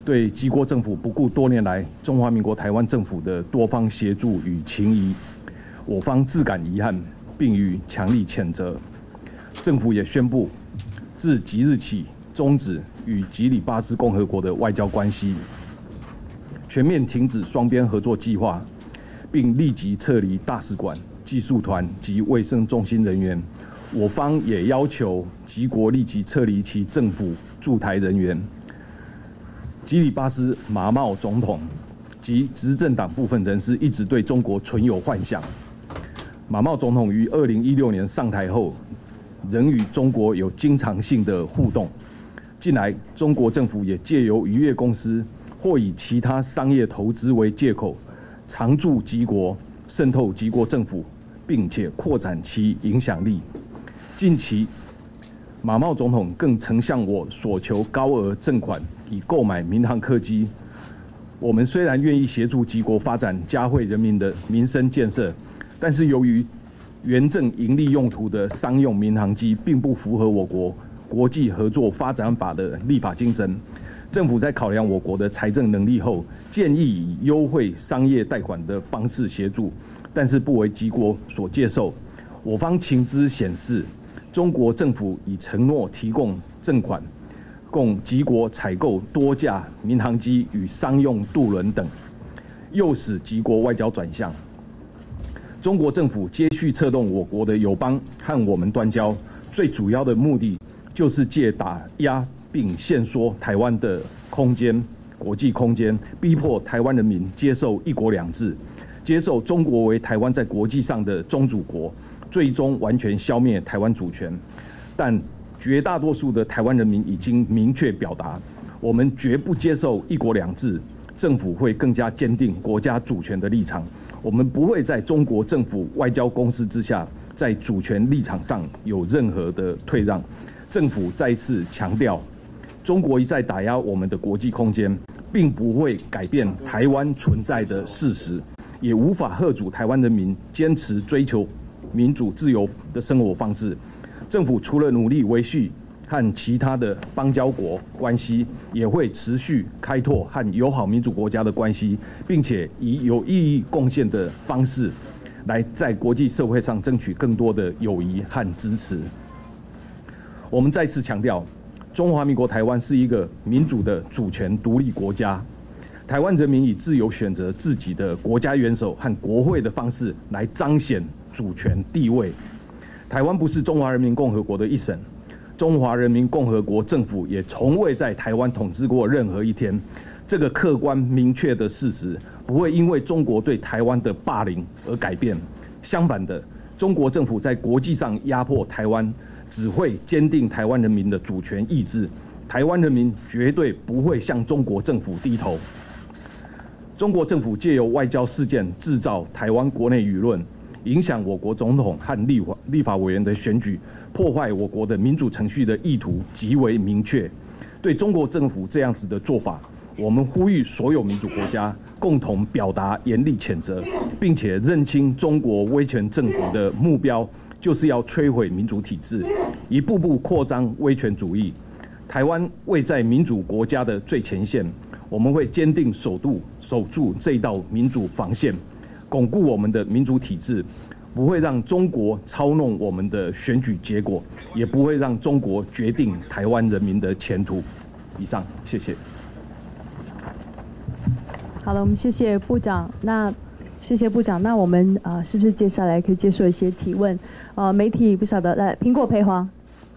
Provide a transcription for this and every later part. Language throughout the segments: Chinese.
对基国政府不顾多年来中华民国台湾政府的多方协助与情谊，我方自感遗憾，并予强力谴责。政府也宣布，自即日起终止与吉里巴斯共和国的外交关系，全面停止双边合作计划，并立即撤离大使馆、技术团及卫生中心人员。我方也要求吉国立即撤离其政府驻台人员。吉里巴斯马茂总统及执政党部分人士一直对中国存有幻想。马茂总统于2016年上台后，仍与中国有经常性的互动。近来，中国政府也借由渔业公司或以其他商业投资为借口，常驻吉国，渗透吉国政府，并且扩展其影响力。近期，马茂总统更曾向我索求高额赠款，以购买民航客机。我们虽然愿意协助吉国发展嘉惠人民的民生建设，但是由于原证营利用途的商用民航机并不符合我国国际合作发展法的立法精神，政府在考量我国的财政能力后，建议以优惠商业贷款的方式协助，但是不为吉国所接受。我方情资显示，中国政府已承诺提供赠款，供吉国采购多架民航机与商用渡轮等，诱使吉国外交转向。中国政府接续策动我国的友邦和我们断交，最主要的目的就是借打压并限缩台湾的空间、国际空间，逼迫台湾人民接受一国两制，接受中国为台湾在国际上的宗主国，最终完全消灭台湾主权。但绝大多数的台湾人民已经明确表达，我们绝不接受一国两制，政府会更加坚定国家主权的立场。我们不会在中国政府外交攻势之下，在主权立场上有任何的退让。政府再次强调，中国一再打压我们的国际空间，并不会改变台湾存在的事实，也无法嚇阻台湾人民坚持追求民主自由的生活方式。政府除了努力维系和其他的邦交国关系，也会持续开拓和友好民主国家的关系，并且以有意义贡献的方式，来在国际社会上争取更多的友谊和支持。我们再次强调，中华民国台湾是一个民主的主权独立国家，台湾人民以自由选择自己的国家元首和国会的方式来彰显主权地位。台湾不是中华人民共和国的一省，中华人民共和国政府也从未在台湾统治过任何一天。这个客观明确的事实不会因为中国对台湾的霸凌而改变。相反的，中国政府在国际上压迫台湾，只会坚定台湾人民的主权意志。台湾人民绝对不会向中国政府低头。中国政府借由外交事件制造台湾国内舆论，影响我国总统和立法委员的选举，破坏我国的民主程序的意图极为明确。对中国政府这样子的做法，我们呼吁所有民主国家共同表达严厉谴责，并且认清中国威权政府的目标就是要摧毁民主体制，一步步扩张威权主义。台湾位在民主国家的最前线，我们会坚定守住这一道民主防线，巩固我们的民主体制，不会让中国操弄我们的选举结果，也不会让中国决定台湾人民的前途。以上，谢谢。 好了，我们谢谢部长。谢谢部长。那我们是不是接下来可以接受一些提问？媒体不晓得，来，苹果培华。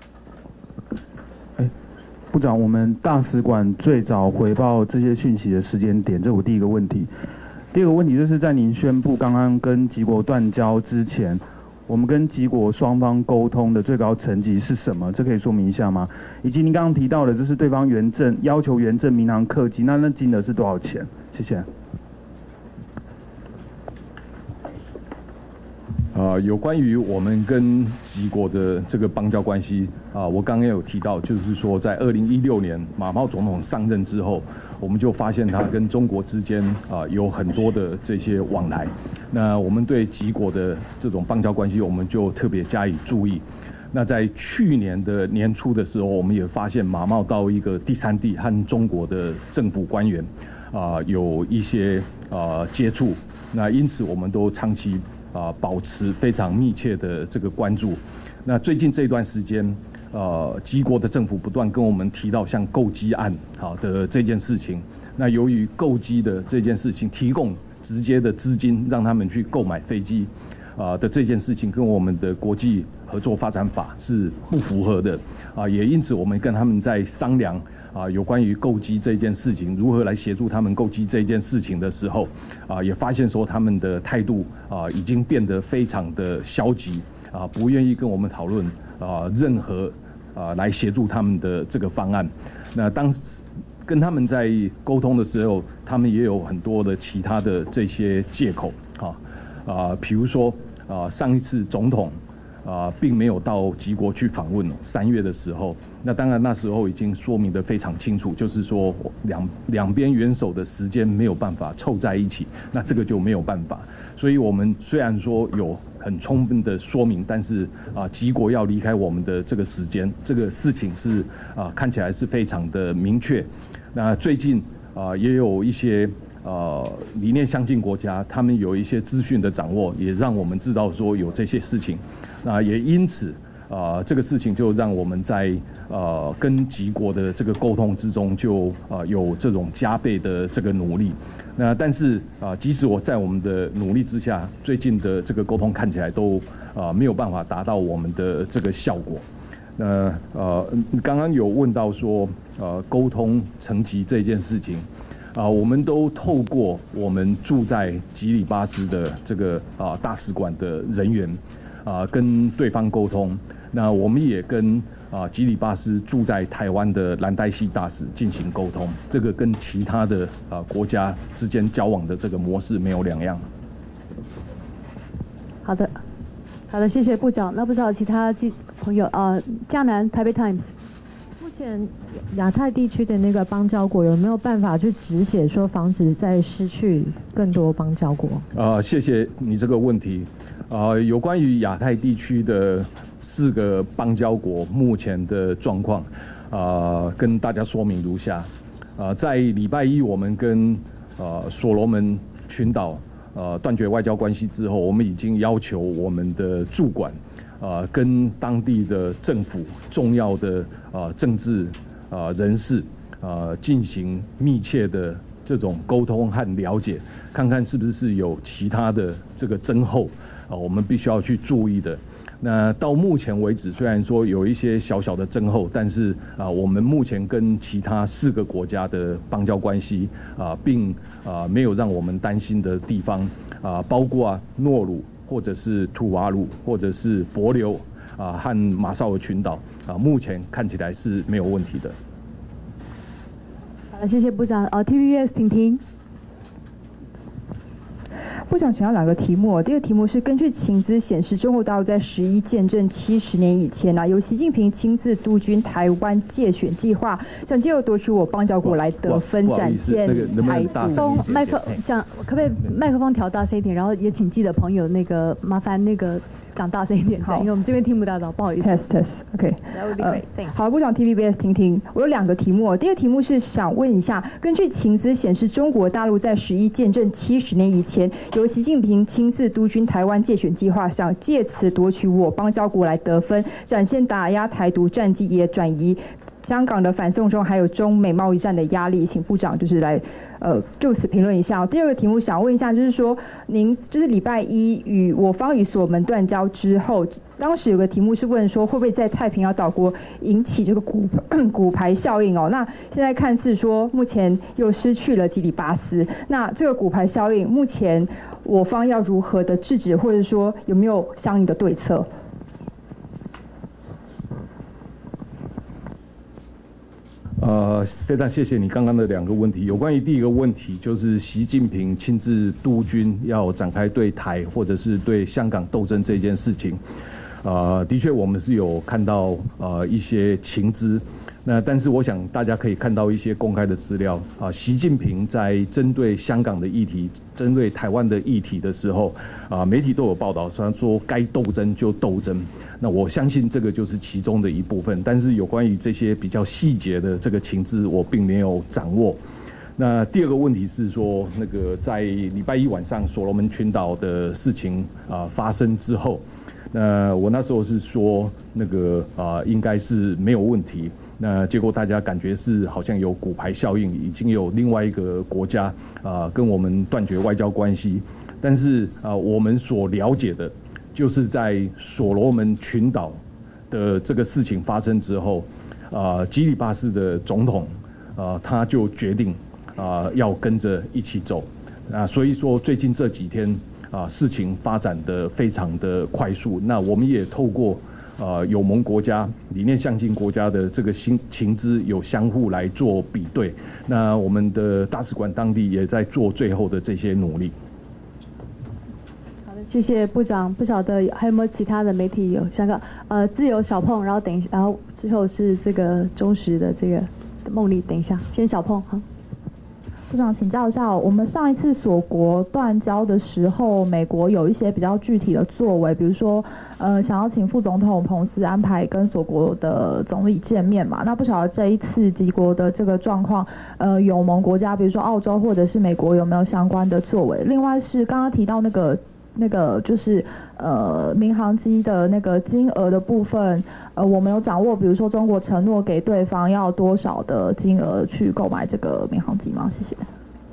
部长，我们大使馆最早回报这些讯息的时间点，这是我第一个问题。第二个问题就是在您宣布刚刚跟吉国断交之前，我们跟吉国双方沟通的最高层级是什么？这可以说明一下吗？以及您刚刚提到的，这是对方要求原证民航客机，那金额是多少钱？谢谢。 有关于我们跟吉国的这个邦交关系我刚刚有提到，就是说在2016年马茂总统上任之后，我们就发现他跟中国之间有很多的这些往来。那我们对吉国的这种邦交关系，我们就特别加以注意。 那在去年的年初的时候，我们也发现马茂到一个第三地和中国的政府官员有一些接触，那因此我们都长期保持非常密切的这个关注。那最近这段时间，基国的政府不断跟我们提到像购机案的这件事情。那由于购机的这件事情提供直接的资金让他们去购买飞机的这件事情，跟我们的国际合作发展法是不符合的也因此我们跟他们在商量有关于购机这件事情，如何来协助他们购机这件事情的时候也发现说他们的态度已经变得非常的消极不愿意跟我们讨论任何来协助他们的这个方案。那当时跟他们在沟通的时候，他们也有很多的其他的这些借口比如说上一次总统并没有到吉国去访问3月的时候，那当然那时候已经说明得非常清楚，就是说两边元首的时间没有办法凑在一起，那这个就没有办法。所以我们虽然说有很充分的说明，但是吉国要离开我们的这个时间，这个事情是看起来是非常的明确。那最近也有一些理念相近国家，他们有一些资讯的掌握，也让我们知道说有这些事情。也因此这个事情就让我们在跟吉国的这个沟通之中就有这种加倍的这个努力。那但是即使我在我们的努力之下，最近的这个沟通看起来都没有办法达到我们的这个效果。那刚刚有问到说沟通层级这件事情我们都透过我们驻在吉里巴斯的这个大使馆的人员跟对方沟通。那我们也跟吉里巴斯驻在台湾的蓝带系大使进行沟通，这个跟其他的国家之间交往的这个模式没有两样。 好的，谢谢部长。那不知道其他朋友江南台北 Times。 目前亚太地区的那个邦交国有没有办法去止血，说防止再失去更多邦交国？ 谢谢你这个问题。有关于亚太地区的4个邦交国目前的状况，跟大家说明如下。在礼拜一，我们跟所罗门群岛断绝外交关系之后，我们已经要求我们的驻馆跟当地的政府重要的政治人士进行密切的这种沟通和了解，看看是不是有其他的这个增厚我们必须要去注意的。那到目前为止，虽然说有一些小小的增厚，但是我们目前跟其他4个国家的邦交关系并没有让我们担心的地方包括诺鲁或者是土瓦鲁或者是帛琉和马绍尔群岛目前看起来是没有问题的。 好，谢谢部长。TVBS 婷婷。 部长想要2个题目，第一个题目是根据情资显示，中国大陆在11建政70年以前由习近平亲自督军台湾介选计划，想借由夺取我邦交国来得分，展现台独。 麦克讲，可不可以麦克风调大声一点？然后也请记者朋友麻烦讲大声一点，因为我们这边听不到，不好意思。 OK。 That would be great. Thanks. 好，部长 TVBS 听听，我有2个题目。第一个题目是想问一下，根据情资显示，中国大陆在11建政70年以前，由习近平亲自督军台湾介选计划，想借此夺取我邦交国来得分，展现打压台独战绩，也转移香港的反送中还有中美贸易战的压力，请部长来就此评论一下。第二个题目想问一下，就是说您礼拜一与我方与所门断交之后，当时有个题目是问说会不会在太平洋岛国引起这个骨牌效应那现在看似说目前又失去了吉里巴斯，那这个骨牌效应目前我方要如何的制止，或者说有没有相应的对策？ 非常谢谢你刚刚的2个问题。有关于第一个问题，就是习近平亲自督军要展开对台或者是对香港斗争这件事情，的确我们是有看到一些情资那但是我想大家可以看到一些公开的资料啊，习近平在针对香港的议题、针对台湾的议题的时候啊，媒体都有报道，说该斗争就斗争。那我相信这个就是其中的一部分，但是有关于这些比较细节的这个情资，我并没有掌握。那第二个问题是说，那个在礼拜一晚上所罗门群岛的事情发生之后，那我那时候是说那个应该是没有问题。那结果大家感觉是好像有骨牌效应，已经有另外一个国家跟我们断绝外交关系。但是我们所了解的，就是在所罗门群岛的这个事情发生之后，基里巴斯的总统他就决定要跟着一起走。所以说最近这几天事情发展得非常的快速。那我们也透过友盟国家、理念相近国家的这个情资有相互来做比对。那我们的大使馆当地也在做最后的这些努力。 好的，谢谢部长。不晓得还有没有其他的媒体有香港自由小碰，然后之后是这个中时的这个梦丽，等一下，先小碰哈。 部长请教一下，我们上一次锁国断交的时候，美国有一些比较具体的作为，比如说想要请副总统彭斯安排跟锁国的总理见面嘛。那不晓得这一次几国的这个状况，友盟国家比如说澳洲或者是美国有没有相关的作为？另外是刚刚提到那个就是民航机的那个金额的部分，我们有掌握，比如说中国承诺给对方要多少的金额去购买这个民航机吗？谢谢。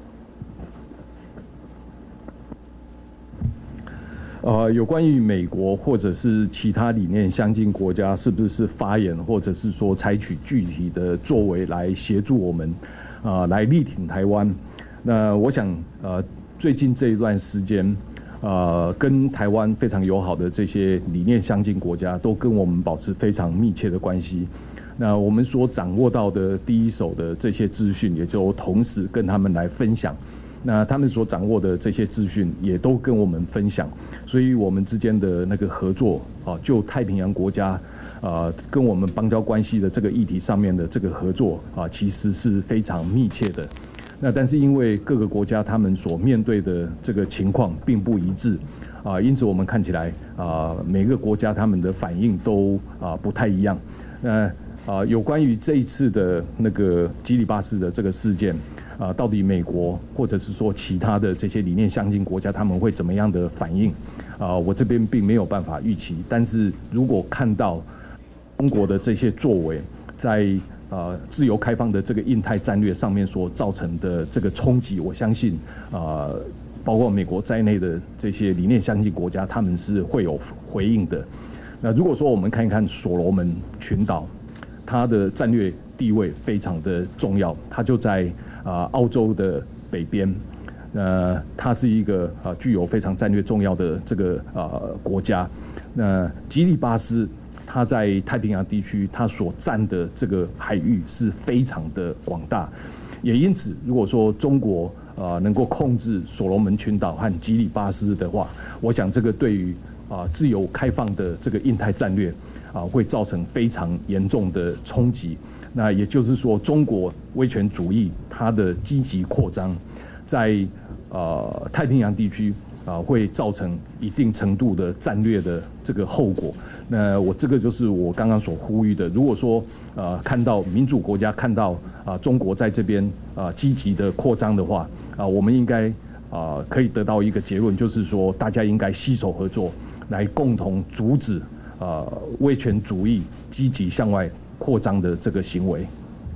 有关于美国或者是其他理念相近国家是不是发言，或者是说采取具体的作为来协助我们来力挺台湾？那我想最近这一段时间。跟台湾非常友好的这些理念相近国家，都跟我们保持非常密切的关系。那我们所掌握到的第一手的这些资讯，也就同时跟他们来分享。那他们所掌握的这些资讯，也都跟我们分享。所以我们之间的那个合作就太平洋国家跟我们邦交关系的这个议题上面的这个合作其实是非常密切的。那但是因为各个国家他们所面对的这个情况并不一致因此我们看起来每个国家他们的反应都不太一样。那有关于这一次的那个基里巴斯的这个事件到底美国或者是说其他的这些理念相近国家他们会怎么样的反应我这边并没有办法预期。但是如果看到中国的这些作为在自由开放的这个印太战略上面所造成的这个冲击，我相信包括美国在内的这些理念相近国家，他们是会有回应的。那如果说我们看一看所罗门群岛，它的战略地位非常的重要，它就在澳洲的北边，它是一个具有非常战略重要的这个国家。那基里巴斯。它在太平洋地区，它所占的这个海域是非常的广大，也因此，如果说中国能够控制所罗门群岛和基里巴斯的话，我想这个对于自由开放的这个印太战略会造成非常严重的冲击。那也就是说，中国威权主义它的积极扩张，在太平洋地区。会造成一定程度的战略的这个后果。那这个就是我刚刚所呼吁的。如果说看到民主国家看到中国在这边积极的扩张的话我们应该可以得到一个结论，就是说大家应该携手合作，来共同阻止威权主义积极向外扩张的这个行为。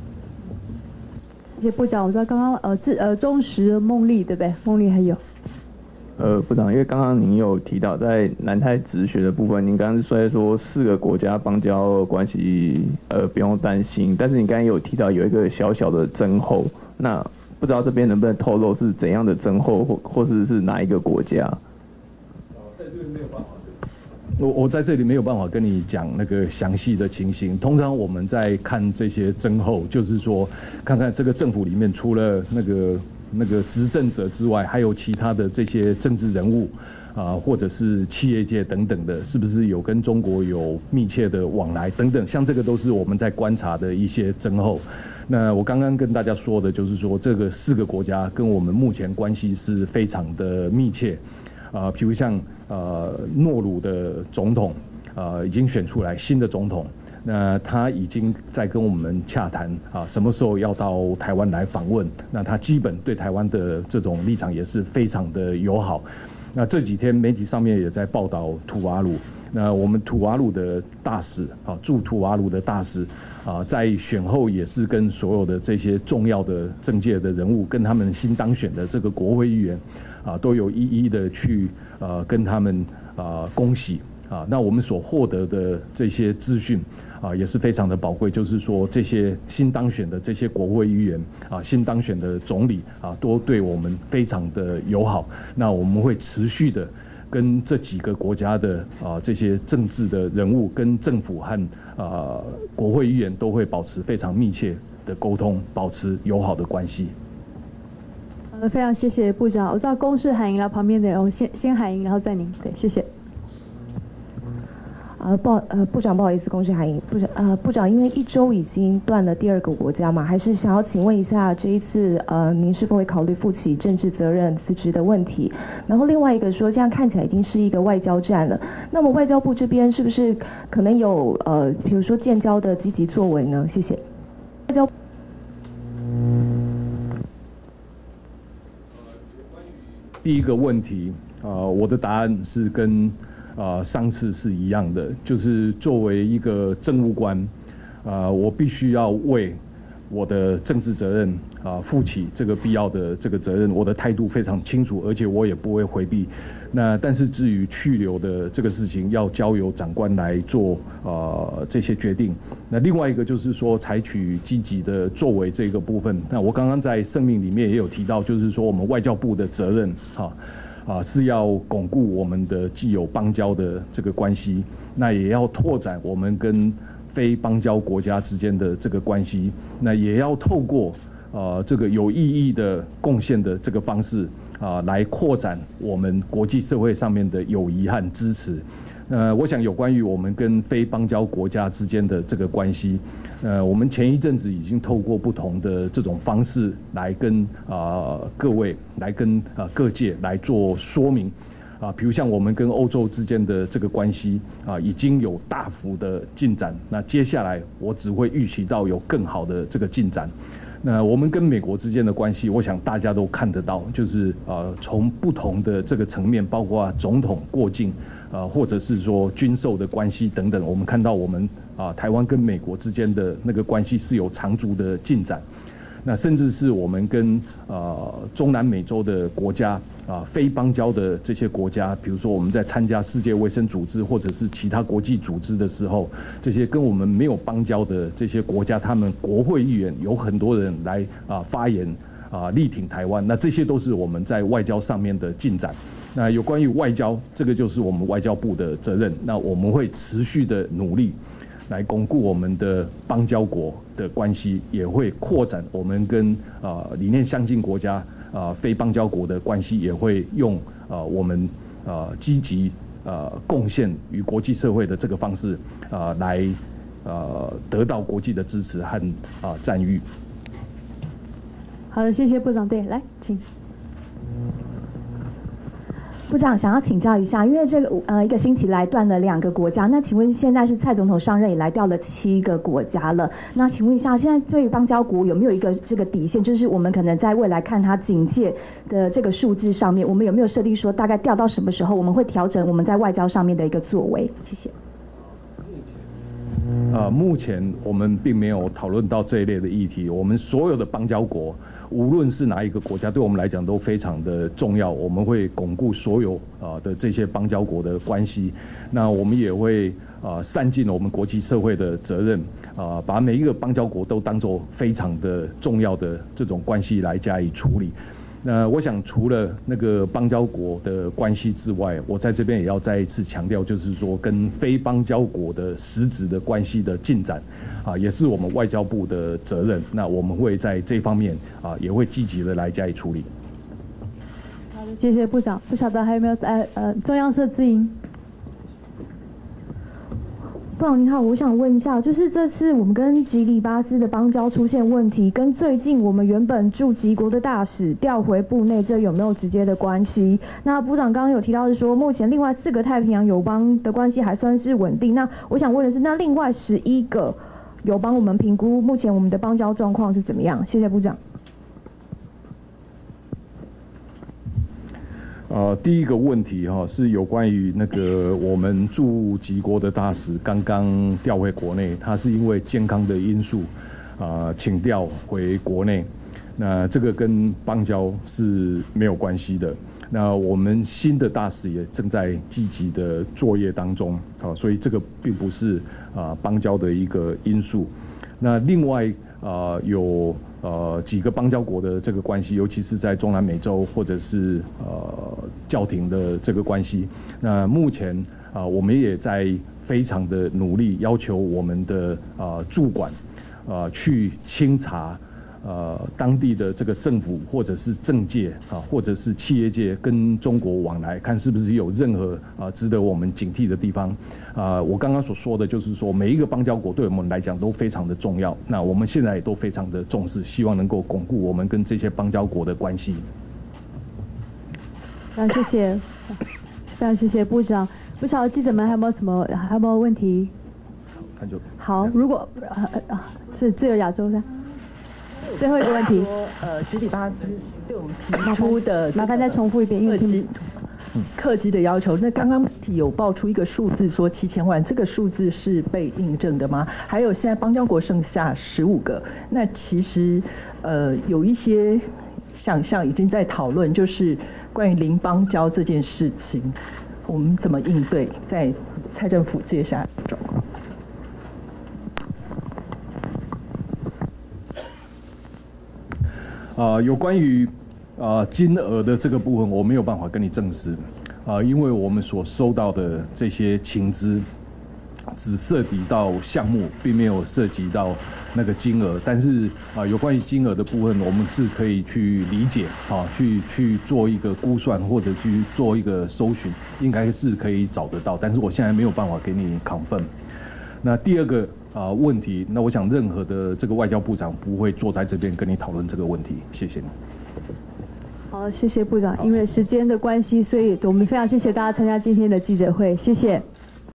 谢谢部长。我知道刚刚中时梦丽对不对？梦丽还有。 部长，因为刚刚您有提到在南太直学的部分，您刚刚是说4个国家邦交关系不用担心，但是你刚刚有提到有一个小小的增厚，那不知道这边能不能透露是怎样的增厚，或是哪一个国家？ 在这里没有办法。我在这里没有办法跟你讲那个详细的情形。通常我们在看这些增厚，就是说看看这个政府里面除了那个那个执政者之外，还有其他的这些政治人物或者是企业界等等的，是不是有跟中国有密切的往来等等，像这个都是我们在观察的一些征候。那我刚刚跟大家说的就是说，这个4个国家跟我们目前关系是非常的密切，比如像诺鲁的总统已经选出来新的总统，那他已经在跟我们洽谈什么时候要到台湾来访问，那他基本对台湾的这种立场也是非常的友好。那这几天媒体上面也在报道吐瓦鲁，那我们吐瓦鲁的大使驻吐瓦鲁的大使在选后也是跟所有的这些重要的政界的人物，跟他们新当选的这个国会议员都有一一的去跟他们恭喜那我们所获得的这些资讯也是非常的宝贵，就是说这些新当选的这些国会议员新当选的总理都对我们非常的友好。那我们会持续的跟这几个国家的这些政治的人物跟政府和国会议员都会保持非常密切的沟通，保持友好的关系。 好的，非常谢谢部长。我知道公示海莹，然后旁边的人先海莹，然后再您。对，谢谢。 部长不好意思，公示海莹。部长，因为1周已经断了第2个国家嘛，还是想要请问一下，这一次您是否会考虑负起政治责任辞职的问题？然后另外一个说，这样看起来已经是一个外交战了，那么外交部这边是不是可能有比如说建交的积极作为呢？谢谢。外交。 第一个问题我的答案是跟上次是一样的，就是作为一个政务官我必须要为我的政治责任负起这个必要的这个责任，我的态度非常清楚，而且我也不会回避。那但是至于去留的这个事情，要交由长官来做这些决定。那另外一个就是说，采取积极的作为这个部分。那我刚刚在声明里面也有提到，就是说我们外交部的责任是要巩固我们的既有邦交的这个关系，那也要拓展我们跟非邦交国家之间的这个关系，那也要透过这个有意义的贡献的这个方式来扩展我们国际社会上面的友谊和支持。我想有关于我们跟非邦交国家之间的这个关系，我们前一阵子已经透过不同的这种方式来跟各位来跟各界来做说明。比如像我们跟欧洲之间的这个关系已经有大幅的进展，那接下来我只会预期到有更好的这个进展。那我们跟美国之间的关系，我想大家都看得到，就是从不同的这个层面，包括总统过境或者是说军售的关系等等，我们看到我们台湾跟美国之间的那个关系是有长足的进展。那甚至是我们跟中南美洲的国家非邦交的这些国家，比如说我们在参加世界卫生组织或者是其他国际组织的时候，这些跟我们没有邦交的这些国家，他们国会议员有很多人来发言力挺台湾，那这些都是我们在外交上面的进展。那有关于外交，这个就是我们外交部的责任，那我们会持续的努力来巩固我们的邦交国的关系，也会扩展我们跟理念相近国家非邦交国的关系，也会用我们积极贡献与国际社会的这个方式来得到国际的支持和赞誉。 好的，谢谢部长。对，来，请。 部长想要请教一下，因为这个一个星期来断了2个国家，那请问现在是蔡总统上任以来调了7个国家了，那请问一下，现在对于邦交国有没有一个这个底线，就是我们可能在未来看它警戒的这个数字上面，我们有没有设定说大概调到什么时候我们会调整我们在外交上面的一个作为？谢谢。 目前我们并没有讨论到这一类的议题。我们所有的邦交国，无论是哪一个国家，对我们来讲都非常的重要。我们会巩固所有的这些邦交国的关系。那我们也会善尽我们国际社会的责任，把每一个邦交国都当作非常的重要的这种关系来加以处理。 那我想除了那个邦交国的关系之外，我在这边也要再一次强调，就是说跟非邦交国的实质的关系的进展，也是我们外交部的责任。那我们会在这方面也会积极的来加以处理。 好的，谢谢部长。不晓得还有没有中央社自营。 部长您好，我想问一下，就是这次我们跟吉里巴斯的邦交出现问题，跟最近我们原本驻吉国的大使调回部内，这有没有直接的关系？那部长刚刚有提到是说，目前另外4个太平洋友邦的关系还算是稳定。那我想问的是，那另外11个友邦，我们评估目前我们的邦交状况是怎么样？谢谢部长。 第一个问题是有关于那个我们驻吉国的大使刚刚调回国内，他是因为健康的因素请调回国内，那这个跟邦交是没有关系的。那我们新的大使也正在积极的作业当中，所以这个并不是邦交的一个因素。那另外有几个邦交国的这个关系，尤其是在中南美洲或者是教廷的这个关系。那目前我们也在非常的努力，要求我们的驻管去清查当地的这个政府或者是政界或者是企业界跟中国往来，看是不是有任何值得我们警惕的地方。我刚刚所说的就是说，每一个邦交国对我们来讲都非常的重要。那我们现在也都非常的重视，希望能够巩固我们跟这些邦交国的关系。 非常谢谢，非常谢谢部长。不晓得记者们还有没有问题？好，如果是自由亚洲的。最后一个问题， 吉里巴斯对我们提出的， 麻烦再重复一遍，因为客机的要求。那刚刚有爆出一个数字，说7000万，这个数字是被印证的吗？还有现在邦交国剩下15个，那其实有一些想象已经在讨论，就是关于零邦交这件事情，我们怎么应对？在蔡政府接下来的状况。 有关于金额的这个部分，我没有办法跟你证实，因为我们所收到的这些情资只涉及到项目，并没有涉及到那个金额。但是有关于金额的部分，我们是可以去理解，去做一个估算或者去做一个搜寻，应该是可以找得到。但是我现在没有办法给你 confirm。那第二个问题，那我想任何的这个外交部长不会坐在这边跟你讨论这个问题。谢谢你。 好，谢谢部长。因为时间的关系，所以我们非常谢谢大家参加今天的记者会，谢谢。